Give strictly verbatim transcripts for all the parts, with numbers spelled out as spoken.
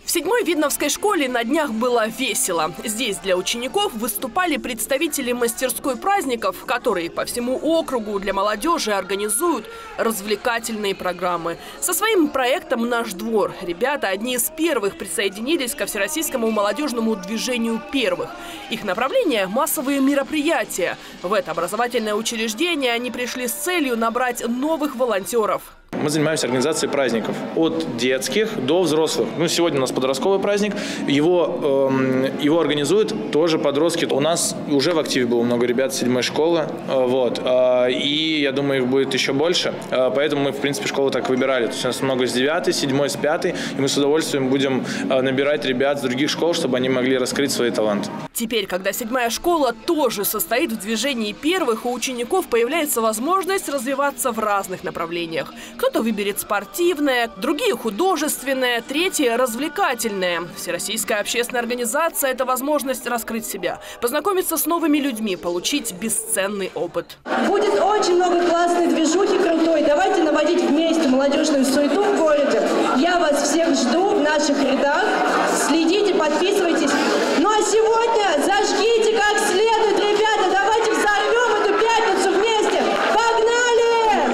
В седьмой Видновской школе на днях было весело. Здесь для учеников выступали представители мастерской праздников, которые по всему округу для молодежи организуют развлекательные программы. Со своим проектом «Наш двор» ребята одни из первых присоединились ко всероссийскому молодежному движению первых. Их направление – массовые мероприятия. В это образовательное учреждение они пришли с целью набрать новых волонтеров. Мы занимаемся организацией праздников от детских до взрослых. Ну, сегодня у нас подростковый праздник. Его, э, его организуют тоже подростки. У нас уже в активе было много ребят с седьмой школы. Э, вот, э, и я думаю, их будет еще больше. Э, поэтому мы, в принципе, школу так выбирали. То есть у нас много с девятой, седьмой, с пятой. И мы с удовольствием будем э, набирать ребят с других школ, чтобы они могли раскрыть свои таланты. Теперь, когда седьмая школа тоже состоит в движении первых, у учеников появляется возможность развиваться в разных направлениях. Кто-то выберет спортивное, другие художественное, третье развлекательное. Всероссийская общественная организация – это возможность раскрыть себя, познакомиться с новыми людьми, получить бесценный опыт. Будет очень много классной движухи крутой. Давайте наводить вместе молодежную суету в городе. Я вас всех жду в наших рядах. Следите, подписывайтесь. Ну а сегодня зажгите как следует, ребята. Давайте взорвем эту пятницу вместе. Погнали!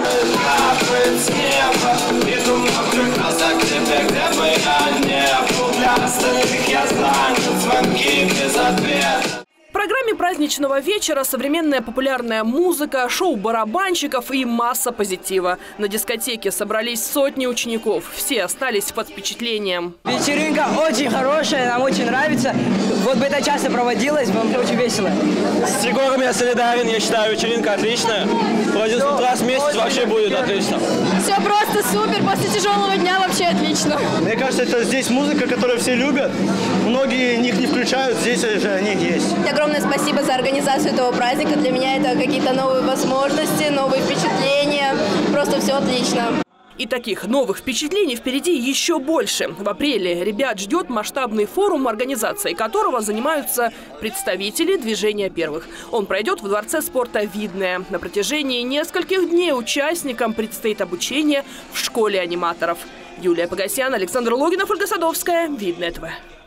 В программе праздничного вечера современная популярная музыка, шоу барабанщиков и масса позитива. На дискотеке собрались сотни учеников. Все остались под впечатлением. Вечеринка очень хорошая, нам очень нравится. Вот бы это часто проводилось, было очень весело. С Егором я солидарен, я считаю, вечеринка отличная. Вроде с утра, с месяц вообще будет отлично. Все просто супер, после тяжелого дня вообще отлично. Мне кажется, это здесь музыка, которую все любят. Многие них не включают, здесь же они есть. Огромное спасибо за организацию этого праздника. Для меня это какие-то новые возможности, новые впечатления. Просто все отлично. И таких новых впечатлений впереди еще больше. В апреле ребят ждет масштабный форум, организацией которого занимаются представители движения первых. Он пройдет в Дворце спорта «Видное». На протяжении нескольких дней участникам предстоит обучение в школе аниматоров. Юлия Погосян, Александр Логинов, Ольга Садовская. Видное ТВ.